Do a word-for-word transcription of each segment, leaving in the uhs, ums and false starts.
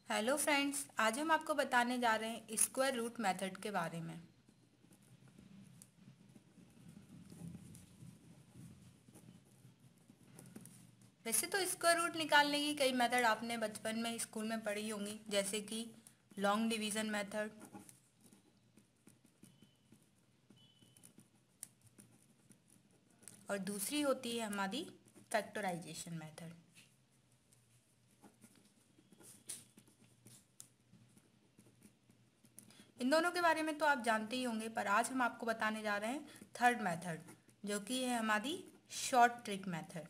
Hello friends, आज हम आपको बताने जा रहे हैं स्क्वायर रूट मेथड के बारे में। वैसे तो स्क्वायर रूट निकालने की कई मेथड आपने बचपन में स्कूल में पढ़ी होंगी, जैसे कि लॉन्ग डिवीजन मेथड और दूसरी होती है हमारी फैक्टराइजेशन मेथड। इन दोनों के बारे में तो आप जानते ही होंगे, पर आज हम आपको बताने जा रहे हैं थर्ड मेथड, जो कि है हमारी शॉर्ट ट्रिक मेथड।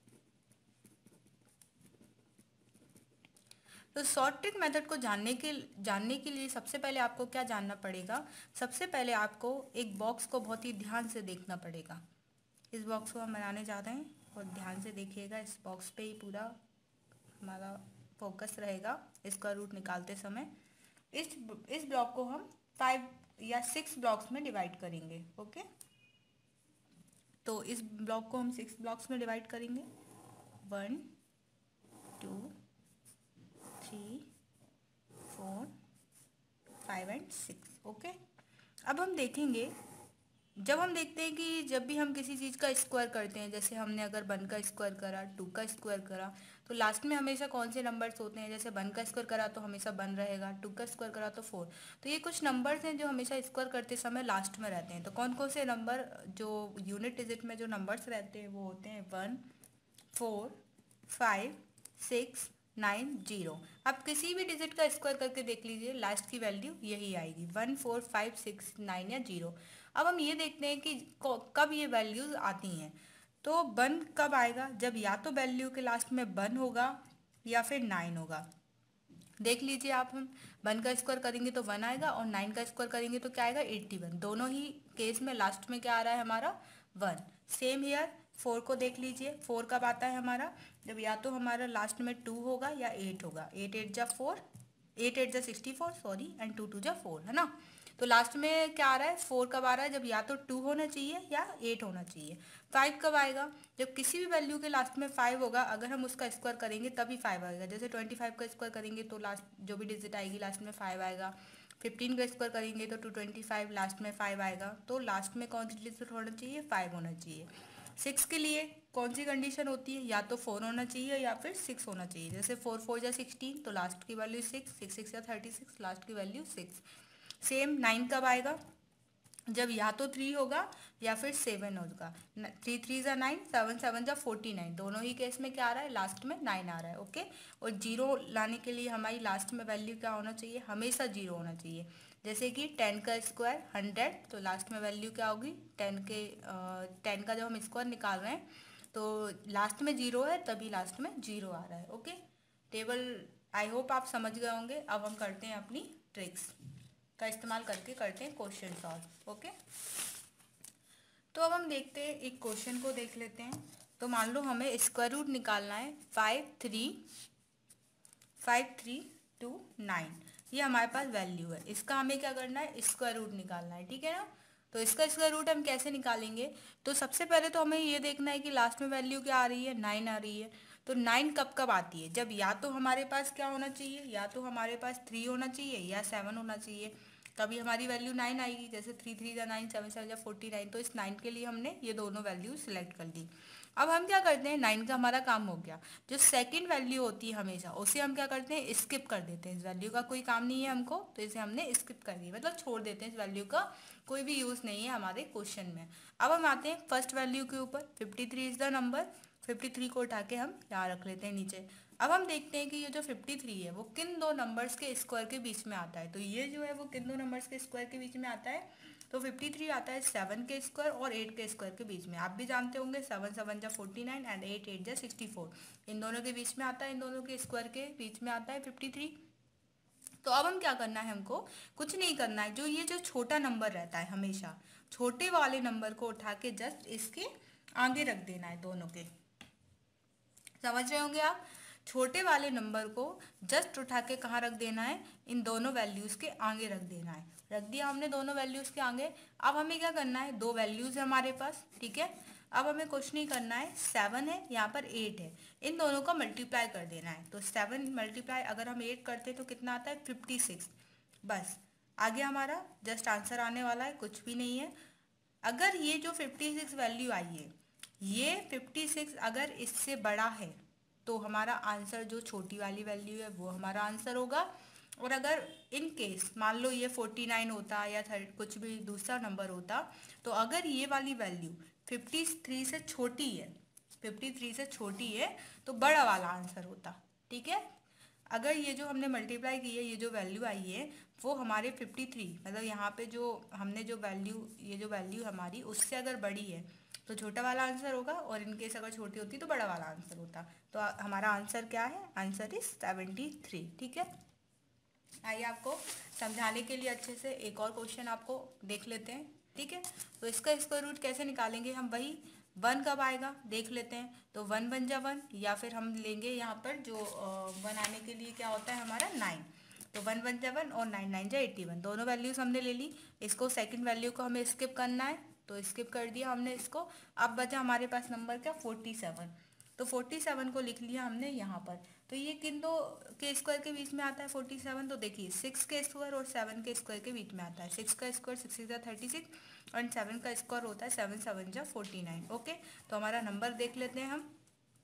तो शॉर्ट ट्रिक मेथड को जानने के जानने के लिए सबसे पहले आपको क्या जानना पड़ेगा। सबसे पहले आपको एक बॉक्स को बहुत ही ध्यान से देखना पड़ेगा। इस बॉक्स को हम बनाने जा रहे हैं और ध्यान से देखिएगा, इस बॉक्स पे ही पूरा हमारा फोकस रहेगा इसका रूट निकालते समय। इस इस ब्लॉक को हम फाइव या सिक्स ब्लॉक्स में डिवाइड करेंगे। ओके, तो इस ब्लॉक को हम सिक्स ब्लॉक्स में डिवाइड करेंगे। One, two, three, four, five and six. Okay, अब हम देखेंगे, जब हम देखते हैं कि जब भी हम किसी चीज़ का स्क्वायर करते हैं, जैसे हमने अगर वन का स्क्वायर करा, टू का स्क्वायर करा, तो लास्ट में हमेशा कौन से नंबर्स होते हैं। जैसे वन का स्क्वायर करा तो हमेशा वन रहेगा, टू का स्क्वायर करा तो फोर। तो ये कुछ नंबर्स हैं जो हमेशा स्क्वायर करते समय लास्ट में रहते हैं। तो कौन कौन से नंबर जो यूनिट डिजिट में जो नंबर्स रहते हैं वो होते हैं one, four, five, six, nine, zero. आप किसी भी डिजिट का स्क्वायर करके देख लीजिए, लास्ट की वैल्यू यही आएगी, one, four, five, six, nine या जीरो। अब हम ये देखते हैं कि कब ये वैल्यूज आती हैं। तो वन कब आएगा, जब या तो वैल्यू के लास्ट में वन होगा या फिर नाइन होगा। देख लीजिए आप, हम वन का स्क्वायर करेंगे तो वन आएगा और नाइन का स्क्वायर करेंगे तो क्या आएगा, एट्टी वन। दोनों ही केस में लास्ट में क्या आ रहा है हमारा, वन। सेम हियर फोर को देख लीजिए, फोर कब आता है हमारा, जब या तो हमारा लास्ट में टू होगा या एट होगा। एट एट जा फोर, एट एट जा sixty four sorry, and two two जा फोर, है ना। तो लास्ट में क्या आ रहा है, फोर कब आ रहा है, जब या तो टू होना चाहिए या एट होना चाहिए। फाइव कब आएगा, जब किसी भी वैल्यू के लास्ट में फाइव होगा, अगर हम उसका स्क्वायर करेंगे तभी फाइव आएगा। जैसे ट्वेंटी फाइव का स्क्वायर करेंगे तो लास्ट जो भी डिजिट आएगी लास्ट में फाइव आएगा। फिफ्टीन का स्क्वायर करेंगे तो टू ट्वेंटी फाइव लास्ट में फाइव आएगा। तो लास्ट में कौन सी डिजिट होना चाहिए, फाइव होना चाहिए। सिक्स के लिए कौन सी कंडीशन होती है, या तो फोर होना चाहिए या फिर सिक्स होना चाहिए। जैसे फोर फोर या सिक्सटीन तो लास्ट की वैल्यू सिक्स, सिक्स सिक्स या थर्टी सिक्स लास्ट की वैल्यू सिक्स। सेम नाइन कब आएगा, जब या तो थ्री होगा या फिर सेवन होगा। थ्री थ्री जा नाइन, सेवन सेवन जा फोर्टी नाइन। दोनों ही केस में क्या आ रहा है, लास्ट में नाइन आ रहा है। ओके, और जीरो लाने के लिए हमारी लास्ट में वैल्यू क्या होना चाहिए, हमेशा जीरो होना चाहिए। जैसे कि टेन का स्क्वायर हंड्रेड, तो लास्ट में वैल्यू क्या होगी, टेन के टेन का जब हम स्क्वायर निकाल रहे हैं तो लास्ट में जीरो है, तभी लास्ट में जीरो आ रहा है। ओके, टेबल आई होप आप समझ गए होंगे। अब हम करते हैं अपनी ट्रिक्स का इस्तेमाल करके करते हैं क्वेश्चन सॉल्व। ओके, तो अब हम देखते हैं, एक क्वेश्चन को देख लेते हैं। तो मान लो हमें स्क्वायर रूट निकालना है five three five three two nine, ये हमारे पास वैल्यू है। इसका हमें क्या करना है, स्क्वायर रूट निकालना है, ठीक है ना। तो इसका स्क्वायर रूट हम कैसे निकालेंगे, तो सबसे पहले तो हमें ये देखना है कि लास्ट में वैल्यू क्या आ रही है, नाइन आ रही है। तो नाइन कब कब आती है, जब या तो हमारे पास क्या होना चाहिए, या तो हमारे पास थ्री होना चाहिए या सेवन होना चाहिए, तभी हमारी वैल्यू नाइन आएगी। जैसे थ्री थ्री या नाइन, सेवन सेवन या फोर्टी नाइन। तो इस नाइन के लिए हमने ये दोनों वैल्यू सिलेक्ट कर दी। अब हम क्या करते हैं, नाइन का हमारा काम हो गया। जो सेकंड वैल्यू होती है हमेशा, उसे हम क्या करते हैं, स्किप कर देते हैं। इस वैल्यू का कोई काम नहीं है हमको, तो इसे हमने स्किप कर दिया, मतलब छोड़ देते हैं। इस वैल्यू का कोई भी यूज़ नहीं है हमारे क्वेश्चन में। अब हम आते हैं फर्स्ट वैल्यू के ऊपर। Fifty three is the number, fifty three को उठा के हम यहाँ रख लेते हैं नीचे। अब हम देखते हैं कि ये जो फिफ्टी थ्री है वो किन दो नंबर्स के स्क्वायर के बीच में आता है। तो ये जो है वो किन दो नंबर्स के स्क्वायर के बीच में आता है, तो फिफ्टी थ्री आता है सेवन के स्क्वायर और एट के स्क्वायर के बीच में। आप भी जानते होंगे, सेवन सेवन जा forty nine and eight eight जा सिक्सटी फोर, इन दोनों के बीच में आता है, इन दोनों के स्क्वायर के बीच में आता है फिफ्टी थ्री। तो अब हम क्या करना है, हमको कुछ नहीं करना है। जो ये जो छोटा नंबर रहता है, हमेशा छोटे वाले नंबर को उठा के जस्ट इसके आगे रख देना है, दोनों के। समझ रहे होंगे आप, छोटे वाले नंबर को जस्ट उठा के कहाँ रख देना है, इन दोनों वैल्यूज के आगे रख देना है। रख दिया हमने दोनों वैल्यूज के आगे। अब हमें क्या करना है, दो वैल्यूज है हमारे पास, ठीक है। अब हमें कुछ नहीं करना है, सेवन है यहाँ पर एट है, इन दोनों का मल्टीप्लाई कर देना है। तो सेवन मल्टीप्लाई अगर हम एट करते हैं तो कितना आता है, फिफ्टी सिक्स। बस आगे हमारा जस्ट आंसर आने वाला है, कुछ भी नहीं है। अगर ये जो फिफ्टी सिक्स वैल्यू आई है, ये फिफ्टी सिक्स अगर इससे बड़ा है तो हमारा आंसर जो छोटी वाली वैल्यू है वो हमारा आंसर होगा। और अगर इन केस मान लो ये फोर्टी नाइन होता या थर्ड कुछ भी दूसरा नंबर होता, तो अगर ये वाली वैल्यू फिफ्टी थ्री से छोटी है, फिफ्टी थ्री से छोटी है तो बड़ा वाला आंसर होता। ठीक है, अगर ये जो हमने मल्टीप्लाई की है, ये जो वैल्यू आई है वो हमारे फिफ्टी थ्री मतलब यहाँ पे जो हमने जो वैल्यू, ये जो वैल्यू हमारी उससे अगर बड़ी है तो छोटा वाला आंसर होगा, और इनकेस अगर छोटी होती तो बड़ा वाला आंसर होता। तो हमारा आंसर क्या है, आंसर इज सेवेंटी थ्री। ठीक है, आइए आपको समझाने के लिए अच्छे से एक और क्वेश्चन आपको देख लेते हैं। ठीक है, तो इसका स्क्वायर रूट कैसे निकालेंगे हम, वही वन कब आएगा देख लेते हैं। तो वन वन जा वन, या फिर हम लेंगे यहाँ पर जो वन आने के लिए क्या होता है हमारा नाइन। तो वन वन जा वन और नाइन नाइन जा एट्टी वन, दोनों वैल्यूज हमने ले ली। इसको सेकंड वैल्यू को हमें स्किप करना है, तो स्किप कर दिया हमने इसको। अब बचा हमारे पास नंबर क्या, फोर्टी सेवन। तो फोर्टी सेवन को लिख लिया हमने यहाँ पर। तो ये किन दो के स्क्वायर के बीच में आता है फोर्टी सेवन, तो देखिए सिक्स के स्क्वायर और सेवन के स्क्वायर के बीच में आता है। सिक्स का स्क्वायर सिक्स जा थर्टी सिक्स और सेवन का स्क्वायर होता है सेवन सेवन जा फोर्टी नाइन। ओके, तो हमारा नंबर देख लेते हैं हम।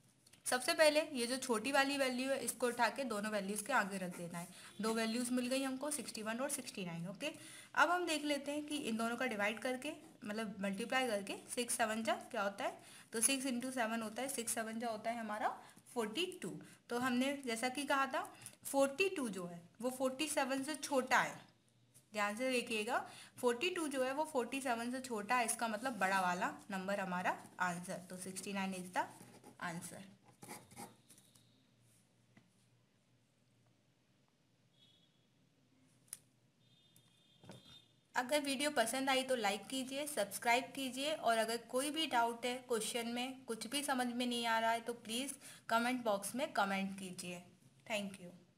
सबसे पहले ये जो छोटी वाली वैल्यू है इसको उठा के दोनों वैल्यूज़ के आगे रख देना है। दो वैल्यूज़ मिल गई हमको, सिक्सटी वन और सिक्सटी नाइन। ओके, अब हम देख लेते हैं कि इन दोनों का डिवाइड करके मतलब मल्टीप्लाई करके सिक्स सेवन जा क्या होता है, तो सिक्स इंटू सेवन होता है, सिक्स सेवन जा होता है हमारा फोर्टी टू। तो हमने जैसा कि कहा था फोर्टी टू जो है वो फोर्टी सेवन से छोटा है। ध्यान से देखिएगा, फोर्टी टू जो है वो फोर्टी सेवन से छोटा है, इसका मतलब बड़ा वाला नंबर हमारा आंसर। तो sixty nine is the answer. अगर वीडियो पसंद आई तो लाइक कीजिए, सब्सक्राइब कीजिए, और अगर कोई भी डाउट है क्वेश्चन में, कुछ भी समझ में नहीं आ रहा है तो प्लीज़ कमेंट बॉक्स में कमेंट कीजिए। Thank you.